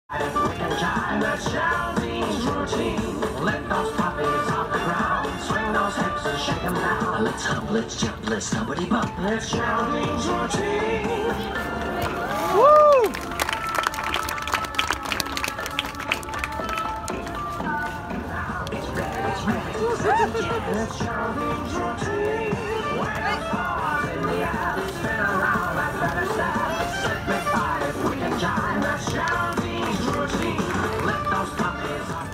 The shouting's routine. Let those puppies off the ground. Swing those hips and shake them down. Let's hop, let's jump, let's somebody bump. It's shouting's routine. Woo! It's red, it's red. It's shouting's routine. Wave those paws in the air. Spin around like better step. Slip me by if we can join the shouting's routine. Let those puppies off.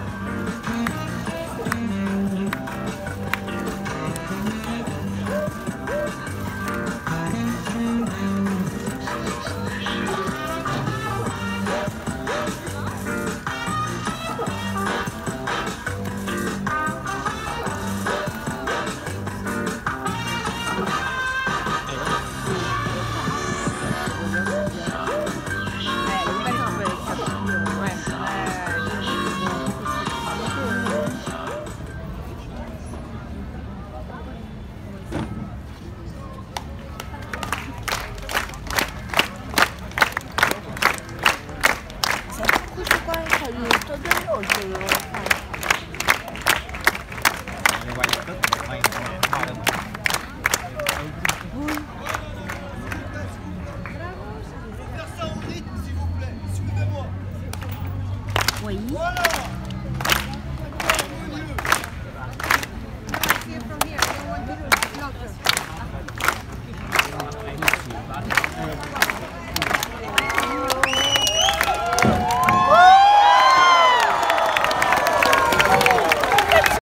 quay lập tức quay